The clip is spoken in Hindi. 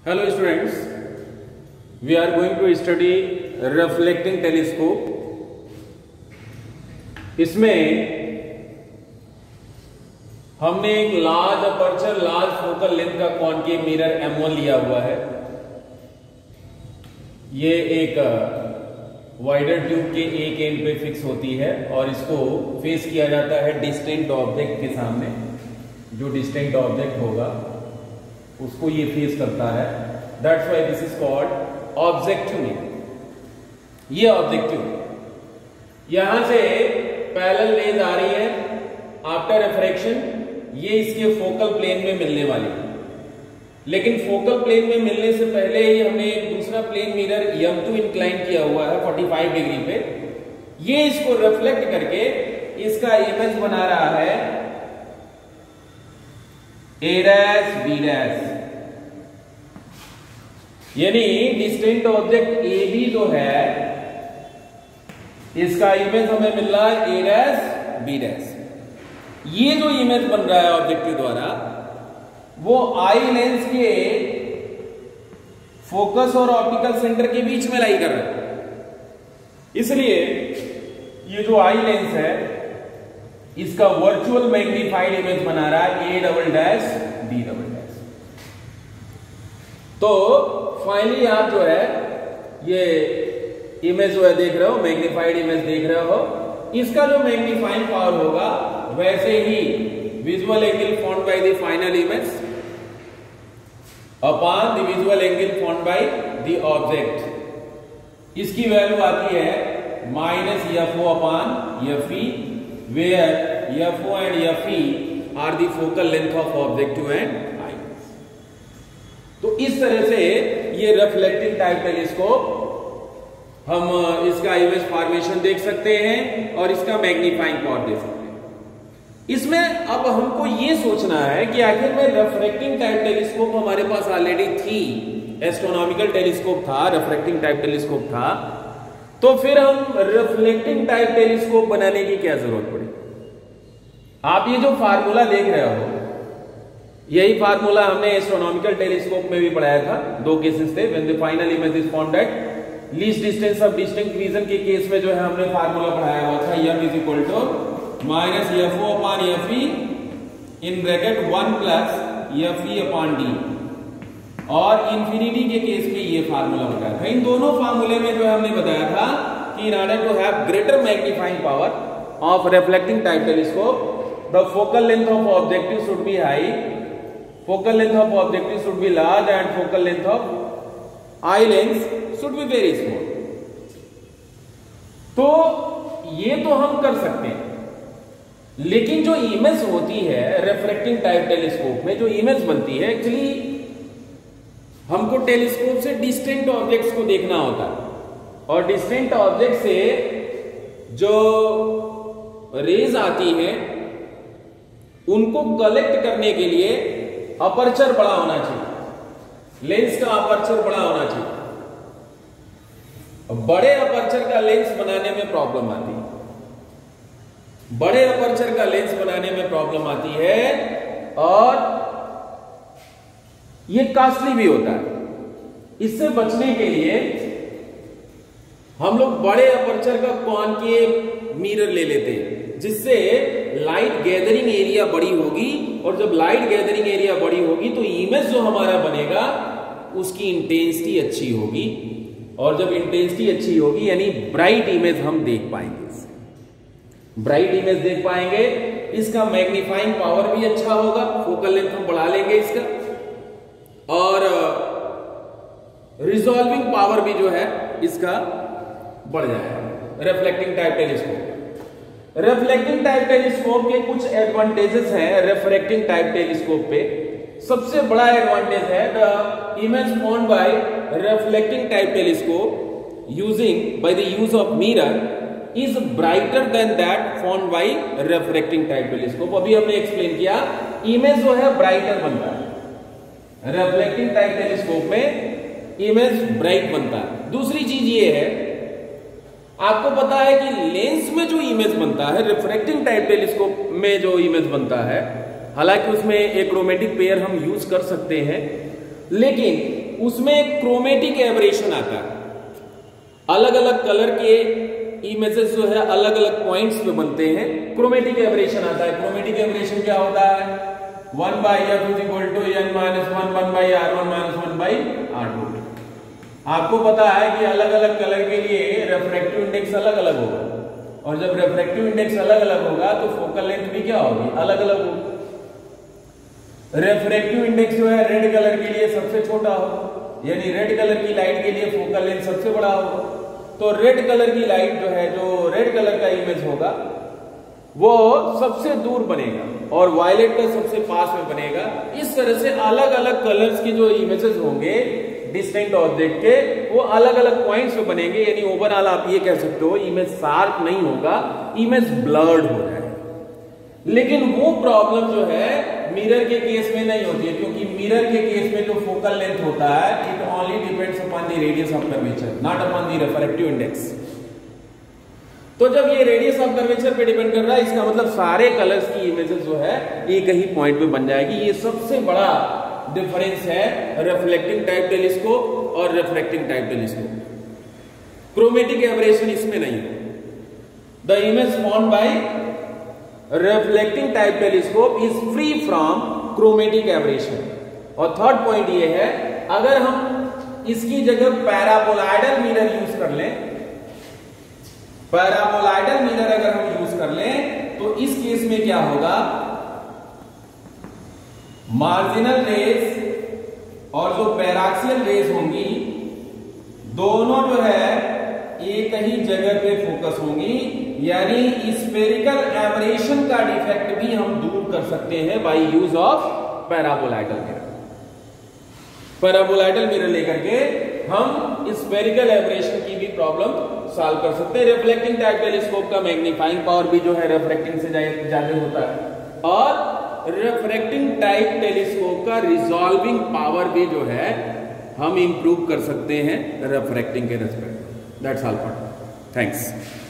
Hello students, we are going to study reflecting telescope. इसमें हमने एक large aperture large focal length का कॉनकेव मिरर M1 लिया हुआ है। ये एक वाइडर ट्यूब के एक एंड पे फिक्स होती है और इसको फेस किया जाता है डिस्टेंट ऑब्जेक्ट के सामने। जो डिस्टेंट ऑब्जेक्ट होगा उसको ये फेस करता है। That's why this is called objective mirror. ये ऑब्जेक्टिव, यहां से पैरेलल रेज आ रही है आफ्टर रिफ्रैक्शन, ये इसके फोकल प्लेन में मिलने वाली है। लेकिन फोकल प्लेन में मिलने से पहले ही हमने एक दूसरा प्लेन मिरर M2 इंक्लाइन किया हुआ है 45 डिग्री पे। ये इसको रिफ्लेक्ट करके इसका इमेज बना रहा है A' B', यानी डिस्टेंट ऑब्जेक्ट AB जो है इसका इमेज हमें मिल रहा है A' B'। ये जो इमेज बन रहा है ऑब्जेक्टिव द्वारा वो आई लेंस के फोकस और ऑप्टिकल सेंटर के बीच में लाई कर रहा है। इसलिए ये जो आई लेंस है इसका वर्चुअल मैग्नीफाइड इमेज बना रहा है A'' B'। तो फाइनली आप जो है ये इमेज जो है देख रहे हो, मैग्नीफाइड इमेज देख रहे हो। इसका जो मैग्नीफाइंग पावर होगा वैसे ही visual angle formed by the final image upon the visual angle formed by the object. इसकी वैल्यू आती है -FO upon FE, where FO and FE are the focal length of objective and eye. तो इस तरह से ये रिफ्लेक्टिंग टाइप टेलीस्कोप हम इसका इमेज फॉर्मेशन देख सकते हैं और इसका मैग्नीफाइंग पावर देख सकते हैं। इसमें अब हमको ये सोचना है कि आखिर में रिफ्रैक्टिंग टाइप टेलीस्कोप हमारे पास ऑलरेडी थी, एस्ट्रोनॉमिकल टेलीस्कोप था, रिफ्रैक्टिंग टाइप टेलीस्कोप था, तो फिर हम रिफ्लेक्टिंग टाइप टेलीस्कोप बनाने की क्या जरूरत पड़ी। आप ये जो फार्मूला देख रहे हो यही फार्मूला हमने एस्ट्रोनॉमिकल टेलीस्कोप में भी पढ़ाया था। दो केसेस थे, when the final image is found at least distance of distinct vision के केस में जो है हमने फार्मूला पढ़ाया हुआ था M = -FO upon FE in bracket 1 + FE upon D। और इंफिनिटी के केस में ये फार्मूला बताया था। इन दोनों फार्मूले में जो है हमने बताया था कि in order to have greater magnifying power of reflecting type telescope the focal length of objective should be high, focal length of objective should be large and focal length of eye lens should be very small। तो ये तो हम कर सकते हैं, लेकिन जो इमेज होती है रिफ्रैक्टिंग टाइप टेलीस्कोप में जो इमेज बनती है, एक्चुअली हमको टेलीस्कोप से डिस्टेंट ऑब्जेक्ट्स को देखना होता है और डिस्टेंट ऑब्जेक्ट से जो रेज आती है उनको कलेक्ट करने के लिए अपर्चर बड़ा होना चाहिए, लेंस का अपर्चर बड़ा होना चाहिए। बड़े अपर्चर का लेंस बनाने में प्रॉब्लम आती है, बड़े अपर्चर का लेंस बनाने में प्रॉब्लम आती है और ये कॉस्टली भी होता है। इससे बचने के लिए हम लोग बड़े अपर्चर का कॉनकेव मिरर ले लेते हैं, जिससे लाइट गैदरिंग एरिया बड़ी होगी और जब लाइट गैदरिंग एरिया बड़ी होगी तो इमेज जो हमारा बनेगा उसकी इंटेंसिटी अच्छी होगी और जब इंटेंसिटी अच्छी होगी यानी ब्राइट इमेज हम देख पाएंगे, ब्राइट इमेज देख पाएंगे। इसका मैग्नीफाइंग पावर भी अच्छा होगा, फोकल लेंथ हम बढ़ा लेंगे इसका, और रिजॉल्विंग पावर भी जो है इसका बढ़ जाएगा। Reflecting type telescope, reflecting type telescope के कुछ एडवांटेजेस हैं रिफ्रैक्टिंग टाइप टेलीस्कोप पे। सबसे बड़ा एडवांटेज है the image formed by reflecting type telescope using by the use of mirror is brighter than that formed by refracting type telescope. अभी हमने एक्सप्लेन किया, इमेज जो है ब्राइटर बनता है, रिफ्लेक्टिंग टाइप टेलीस्कोप में इमेज ब्राइट बनता है। दूसरी चीज ये है, आपको पता है कि लेंस में जो इमेज बनता है रिफ्रैक्टिंग टाइप टेलीस्कोप में जो इमेज बनता है, हालांकि उसमें एक क्रोमेटिक पेयर हम यूज कर सकते हैं, लेकिन उसमें एक क्रोमेटिक एबरेशन आता है। अलग अलग कलर के इमेजेस जो है अलग अलग पॉइंट्स पे बनते हैं, क्रोमेटिक एबरेशन आता है। क्रोमेटिक एबरेशन क्या होता है? 1/f = n-1 1/r1 - 1/r2। आपको पता है कि अलग अलग कलर के लिए रिफ्रैक्टिव इंडेक्स अलग अलग होगा, और जब रिफ्रैक्टिव इंडेक्स अलग अलग होगा तो फोकल लेंथ भी क्या होगी? अलग अलग होगी। रिफ्रैक्टिव इंडेक्स जो है रेड कलर के लिए सबसे छोटा होगा, यानी रेड कलर की लाइट के लिए फोकल लेंथ सबसे बड़ा होगा। तो रेड कलर की लाइट जो है, जो रेड कलर का इमेज होगा वो सबसे दूर बनेगा और वायलेट का सबसे पास में बनेगा। इस तरह से अलग अलग कलर्स के जो इमेजेस होंगे डिस्टिंक्ट ऑब्जेक्ट के, वो अलग अलग पॉइंट्स पे बनेंगे। यानी ओवरऑल आप ये कह सकते हो इमेज शार्प नहीं होगा, इमेज ब्लर्ड हो जाएगा। लेकिन वो प्रॉब्लम जो है मिरर के केस में नहीं होती है, क्योंकि मिरर के केस में जो फोकल लेंथ होता है it only depends upon the radius of curvature, not upon the refractive index. तो जब ये रेडियस ऑफ कर्वेचर पे डिपेंड कर रहा है, इसका मतलब सारे कलर्स की इमेजेस जो है एक ही पॉइंट पे बन जाएगी। ये सबसे बड़ा डिफरेंस है रिफ्लेक्टिंग टाइप टेलीस्कोप और refracting type telescope. Chromatic aberration इसमें नहीं है। The image formed by reflecting type telescope is free from chromatic aberration. और थर्ड पॉइंट ये है, अगर हम इसकी जगह पैराबोलाइडल मिरर यूज कर लें, पैराबोलाइडल मिरर अगर हम यूज कर लें तो इस केस में क्या होगा? मार्जिनल रेज और जो पैराक्सियल रेज होंगी दोनों जो है एक ही जगह पे फोकस होंगी, यानी स्फेरिकल एबरेशन का डिफेक्ट भी हम दूर कर सकते हैं by use of paraboloidal mirror. Paraboloidal mirror लेकर के हम स्फेरिकल एबरेशन की भी प्रॉब्लम सॉल्व कर सकते हैं। रिफ्लेक्टिंग टाइप टेलीस्कोप का मैग्नीफाइंग पावर भी जो है रिफ्रैक्टिंग से ज्यादा होता है, और रिफ्रैक्टिंग टाइप टेलीस्कोप का रिजॉल्विंग पावर भी जो है हम इंप्रूव कर सकते हैं रिफ्रैक्टिंग के respect. That's all for. Thanks.